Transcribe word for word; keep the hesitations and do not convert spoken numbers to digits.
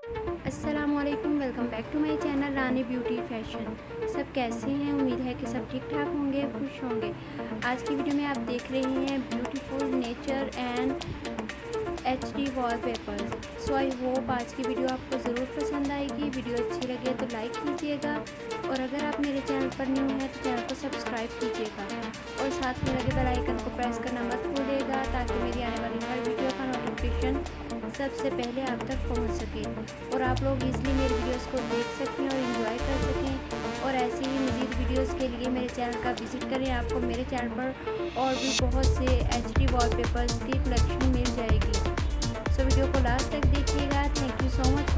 अस्सलामुअलैकुम, welcome back to my channel Rani beauty fashion. सब कैसे हैं? उम्मीद है कि सब ठीक ठाक होंगे, खुश होंगे। आज की वीडियो में आप देख रहे हैं beautiful nature and HD D वॉलपेपर्स। सो आई होप आज की वीडियो आपको ज़रूर पसंद आएगी। वीडियो अच्छी लगे तो लाइक कीजिएगा और अगर आप मेरे चैनल पर न्यू हैं तो चैनल को सब्सक्राइब कीजिएगा और साथ में लगे बेल आइकन को प्रेस करना मत भूलिएगा ताकि मेरी आने वाली हर वीडियो का नोटिफिकेशन सबसे पहले आप तक पहुंच सके और आप लोग इसलिए मेरे वीडियोस को देख सकें और एंजॉय कर सकें। और ऐसे ही मज़ीद वीडियोस के लिए मेरे चैनल का विज़िट करें। आपको मेरे चैनल पर और भी बहुत से एच डी वॉलपेपर्स की कलेक्शन मिल जाएगी। सो वीडियो को लास्ट तक देखिएगा। Thank you so much